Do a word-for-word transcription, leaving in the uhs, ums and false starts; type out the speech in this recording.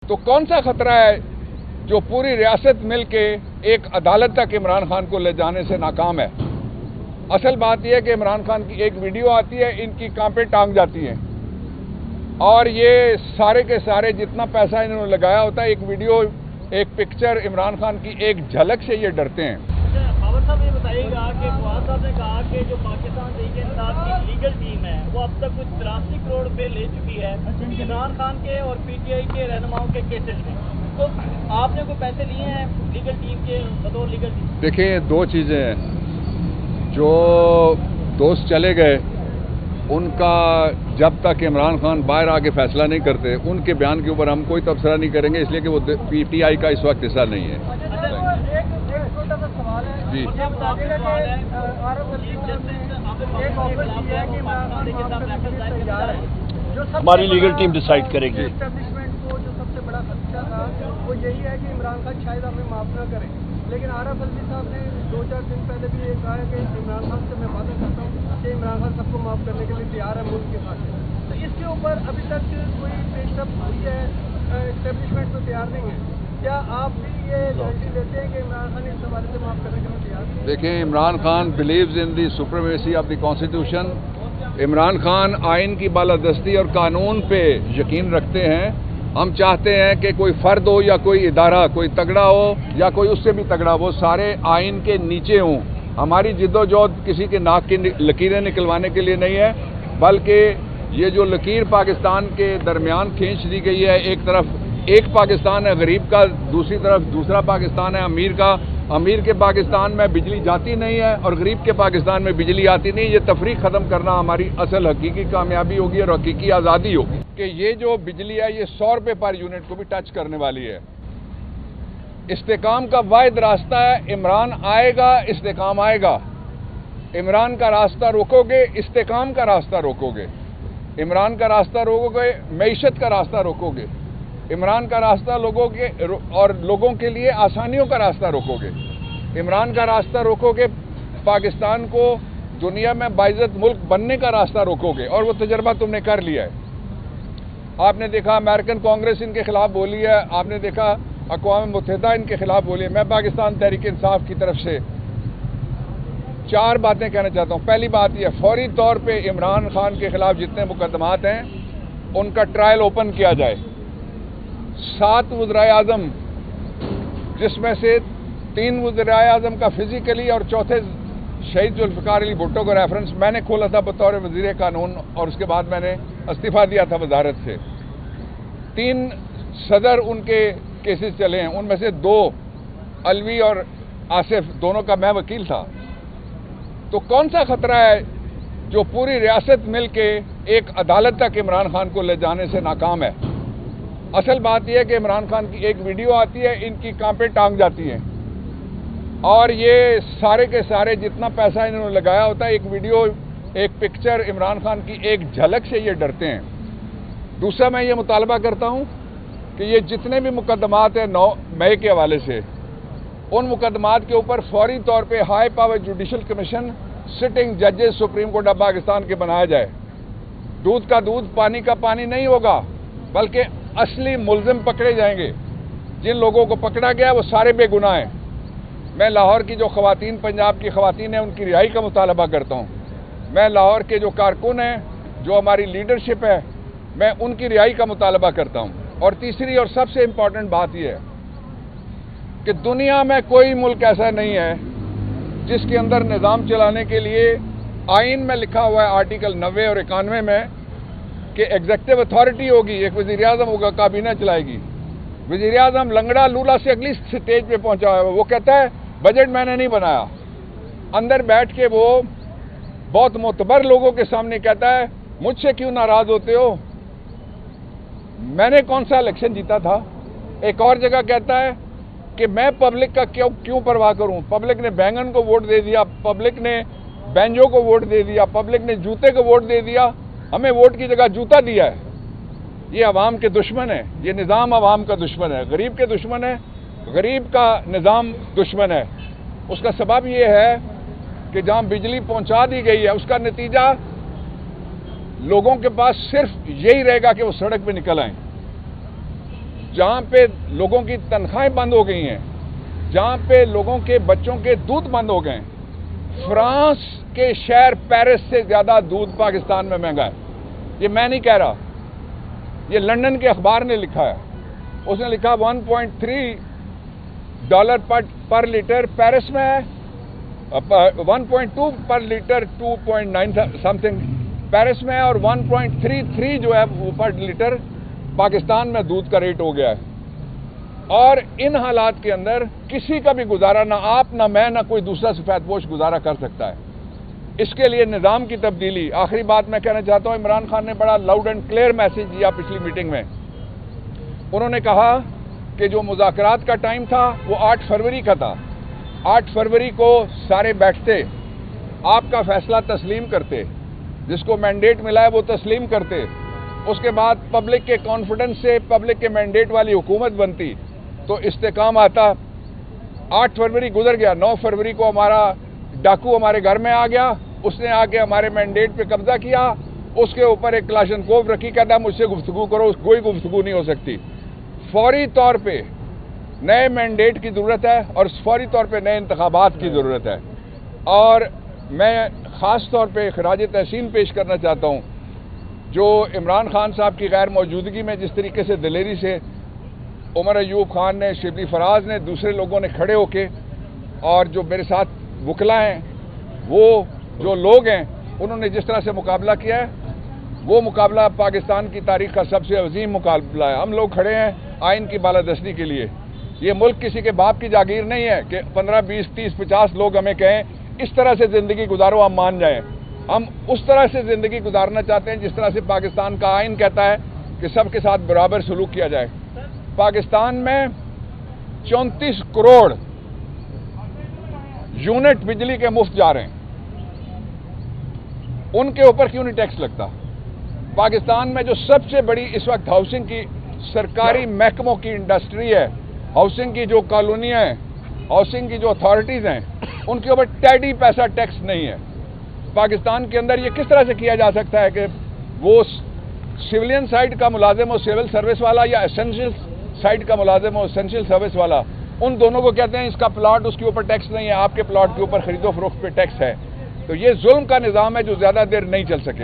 तो कौन सा खतरा है जो पूरी रियासत मिल के एक अदालत तक इमरान खान को ले जाने से नाकाम है। असल बात यह है कि इमरान खान की एक वीडियो आती है, इनकी कांपे टांग जाती हैं और ये सारे के सारे जितना पैसा इन्होंने लगाया होता है, एक वीडियो एक पिक्चर इमरान खान की एक झलक से ये डरते हैं। बाबर साहब ये बताइएगा कि फवाद साहब ने कहा कि जो पाकिस्तान तहरीक-ए-इंसाफ की लीगल टीम है वो अब तक कुछ तिरासी करोड़ रुपए ले चुकी है इमरान खान के और पीटीआई के रहनुमाओं के केसेस में। तो आपने कोई पैसे लिए हैं लीगल टीम के बतौर लीगल टीम? देखिए, दो चीज़ें हैं। जो दोस्त चले गए उनका जब तक इमरान खान बाहर आके फैसला नहीं करते, उनके बयान के ऊपर हम कोई तबसरा नहीं करेंगे, इसलिए कि वो पीटीआई का इस वक्त हिस्सा नहीं है। जी, हमारी लीगल टीम डिसाइड करेगी। को जो सबसे बड़ा खदशा था वो यही है कि इमरान खान शायद हमें माफ न करें, लेकिन आरफ अलवी साहब ने दो चार दिन पहले भी ये कहा है कि इमरान खान से मैं वादा करता हूँ कि इमरान खान सबको माफ करने के लिए तैयार है मुल्क के साथ। तो इसके ऊपर अभी तक कोई पेशरफ हुई है, एस्टेब्लिशमेंट तो तैयार नहीं है। क्या आप भी ये गारंटी देते हैं कि इमरान खान इस हवाले से माफ करने के लिए तैयार नहीं? देखिए, Imran Khan believes in the supremacy of the constitution. Imran Khan आइन की बालादस्ती और कानून पे यकीन रखते हैं। हम चाहते हैं कि कोई फर्द हो या कोई इदारा, कोई तगड़ा हो या कोई उससे भी तगड़ा, वो सारे आइन के नीचे हों। हमारी जिद्दोजहद किसी के नाक की लकीरें निकलवाने के लिए नहीं है, बल्कि ये जो लकीर पाकिस्तान के दरमियान खींच दी गई है, एक तरफ एक पाकिस्तान है गरीब का, दूसरी तरफ दूसरा पाकिस्तान है अमीर का। अमीर के पाकिस्तान में बिजली जाती नहीं है और गरीब के पाकिस्तान में बिजली आती नहीं। ये तफरीक ख़त्म करना हमारी असल हकीकी कामयाबी होगी और हकीकी आज़ादी होगी कि ये जो बिजली है ये सौ रुपये पर यूनिट को भी टच करने वाली है। इस्तेकाम का वाहिद रास्ता है, इमरान आएगा, इस्तेकाम आएगा। इमरान का रास्ता रोकोगे, इस्तेकाम का रास्ता रोकोगे। इमरान का रास्ता रोकोगे, मईशत का रास्ता रोकोगे। इमरान का रास्ता लोगों के और लोगों के लिए आसानियों का रास्ता रोकोगे। इमरान का रास्ता रोकोगे, पाकिस्तान को दुनिया में बाइज्जत मुल्क बनने का रास्ता रोकोगे, और वो तजर्बा तुमने कर लिया है। आपने देखा अमेरिकन कांग्रेस इनके खिलाफ बोली है, आपने देखा अक़वाम मुत्तहिदा इनके खिलाफ बोली है। मैं पाकिस्तान तहरीक-ए-इंसाफ की तरफ से चार बातें कहना चाहता हूँ। पहली बात यह, फौरी तौर पर इमरान खान के खिलाफ जितने मुकदमात हैं उनका ट्रायल ओपन किया जाए। सात वज़ीर आज़म, जिसमें से तीन वज़ीर आज़म का फिजिकली और चौथे शहीद जुल्फ़िकार अली भुट्टो का रेफरेंस मैंने खोला था बतौर वज़ीर कानून, और उसके बाद मैंने इस्तीफ़ा दिया था वजारत से। तीन सदर उनके केसेस चले हैं, उनमें से दो अलवी और आसिफ, दोनों का मैं वकील था। तो कौन सा खतरा है जो पूरी रियासत मिल के एक अदालत तक इमरान खान को ले जाने से नाकाम है। असल बात यह है कि इमरान खान की एक वीडियो आती है, इनकी कांपे टांग जाती हैं और ये सारे के सारे जितना पैसा इन्होंने लगाया होता है, एक वीडियो एक पिक्चर इमरान खान की एक झलक से ये डरते हैं। दूसरा, मैं ये मुतालबा करता हूँ कि ये जितने भी मुकदमात हैं नौ मई के हवाले से, उन मुकदमात के ऊपर फौरी तौर पर high power judicial commission, sitting जजेस सुप्रीम कोर्ट ऑफ पाकिस्तान के बनाया जाए। दूध का दूध, पानी का पानी नहीं होगा, बल्कि असली मुल्जिम पकड़े जाएंगे। जिन लोगों को पकड़ा गया वो सारे बेगुनाह हैं। मैं लाहौर की जो ख़वातीन, पंजाब की ख़वातीन हैं, उनकी रिहाई का मुतालबा करता हूँ। मैं लाहौर के जो कारकुन हैं, जो हमारी लीडरशिप है, मैं उनकी रिहाई का मुतालबा करता हूँ। और तीसरी और सबसे इम्पॉर्टेंट बात यह है कि दुनिया में कोई मुल्क ऐसा नहीं है जिसके अंदर निज़ाम चलाने के लिए आइन में लिखा हुआ है आर्टिकल नब्बे और इक्यानवे में कि एग्जेक्टिव अथॉरिटी होगी, एक वज़ीर आज़म होगा, काबीना चलाएगी। वज़ीर आज़म लंगड़ा लूला से अगली स्टेज पे पहुंचा हुआ है। वो कहता है बजट मैंने नहीं बनाया, अंदर बैठ के वो बहुत मोतबर लोगों के सामने कहता है मुझसे क्यों नाराज होते हो, मैंने कौन सा इलेक्शन जीता था। एक और जगह कहता है कि मैं पब्लिक का क्यों क्यों परवाह करूं, पब्लिक ने बैंगन को वोट दे दिया, पब्लिक ने बैंजो को वोट दे दिया, पब्लिक ने जूते को वोट दे दिया, हमें वोट की जगह जूता दिया है। ये अवाम के दुश्मन है, ये निज़ाम अवाम का दुश्मन है, गरीब के दुश्मन है, गरीब का निज़ाम दुश्मन है। उसका सबब ये है कि जहाँ बिजली पहुँचा दी गई है उसका नतीजा लोगों के पास सिर्फ यही रहेगा कि वो सड़क पे निकल आएं। جہاں پہ لوگوں کی تنخواہیں بند ہو گئی ہیں، جہاں پہ لوگوں کے بچوں کے دودھ بند ہو گئے ہیں۔ فرانس کے شہر پیرس سے زیادہ دودھ پاکستان میں مہنگا ہے۔ یہ میں نہیں کہہ رہا، یہ لندن کے اخبار نے لکھا ہے۔ اس نے لکھا one point three dollar per litre Paris میں ہے، one point two per litre to point nine something Paris میں ہے، اور ون پوائنٹ تھری تھری جو ہے وہ پر لیٹر پاکستان میں دودھ کا ریٹ ہو گیا ہے۔ اور ان حالات کے اندر کسی کا بھی گزارا، نہ آپ نہ میں نہ کوئی دوسرا سفید پوش گزارا کر سکتا ہے۔ اس کے لیے نظام کی تبدیلی۔ آخری بات میں کہنا چاہتا ہوں، عمران خان نے بڑا لاؤڈ اینڈ کلیئر میسج دیا پچھلی میٹنگ میں۔ انہوں نے کہا کہ جو مذاکرات کا ٹائم تھا وہ آٹھ فروری کا تھا، آٹھ فروری کو سارے بیٹھتے، آپ کا فیصلہ تسلیم کرتے، جس کو مینڈیٹ ملا ہے وہ تسلیم کرتے، اس کے بعد پبلک کے کانفیڈنس سے پبلک کے مینڈیٹ والی حکومت بنتی تو استحکام آتا۔ آٹھ فروری گزر گیا، نو فروری کو ہمارا ڈاکو ہمارے گھر میں آ گیا، اس نے آ کے ہمارے مینڈیٹ پہ قبضہ کیا، اس کے اوپر ایک کلاشنکوف رکھی، کہتا مجھ سے گفتگو کرو، کوئی گفتگو نہیں ہو سکتی۔ فوری طور پہ نئے مینڈیٹ کی ضرورت ہے اور فوری طور پہ نئے انتخابات کی ضرورت ہے۔ اور میں خاص طور پہ خراج تحسین پیش کرنا چاہتا ہوں جو عمران خان صاحب کی غیر موجودگی میں جس طریقے سے دلیری سے عمر ایوب خان نے، شبلی فراز نے، دوسرے لوگوں نے کھڑے ہو کے، اور جو میرے ساتھ وکلا ہیں، وہ جو لوگ ہیں، انہوں نے جس طرح سے مقابلہ کیا ہے، وہ مقابلہ پاکستان کی تاریخ کا سب سے عظیم مقابلہ ہے۔ ہم لوگ کھڑے ہیں آئین کی بالادستی کے لیے۔ یہ ملک کسی کے باپ کی جاگیر نہیں ہے کہ پندرہ بیس تیس پچاس لوگ ہمیں کہیں اس طرح سے زندگی گزارو ہم مان جائیں۔ ہم اس طرح سے زندگی گزارنا چاہتے ہیں جس طرح سے پاکستان کا آئین کہتا ہے کہ سب کے ساتھ برابر سلوک کیا جائے۔ پاکستان میں چونتیس کروڑ یونٹ بجلی کے مفت جا رہے ہیں، ان کے اوپر کیوں نہیں ٹیکس لگتا؟ پاکستان میں جو سب سے بڑی اس وقت ہاؤسنگ کی سرکاری محکموں کی انڈسٹری ہے، ہاؤسنگ کی جو کالونیاں ہیں، ہاؤسنگ کی جو اتھارٹیز ہیں، ان کے اوپر ٹیڈی پیسہ ٹیکس نہیں ہے۔ پاکستان کے اندر یہ کس طرح سے کیا جا سکتا ہے کہ وہ سولین سائٹ کا ملازم ہو سول سروس والا، یا اسینشیل سائٹ کا ملازم ہو اسینشیل سروس والا، ان دونوں کو کہتے ہیں اس کا پلاٹ اس کے اوپر ٹیکس نہیں ہے، آپ کے پلاٹ کے اوپر خرید و فروخت پہ ٹیکس ہے۔ تو یہ ظلم کا نظام ہے جو زیادہ دیر نہیں چل سکے۔